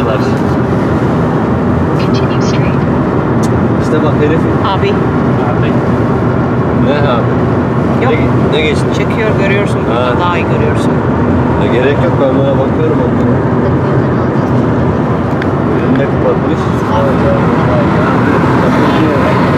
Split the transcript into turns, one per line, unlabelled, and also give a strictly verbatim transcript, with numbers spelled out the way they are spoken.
geçiyorlar.
Continue straight.
İşte bak herif.
Abi.
Abi. Ne abi?
Yok.
Ne, ne geçti?
Çekiyor, görüyorsun.
Ha.
Burada daha iyi görüyorsun.
Ya gerek yok, ben buna bakıyorum. Önüne kapatmış.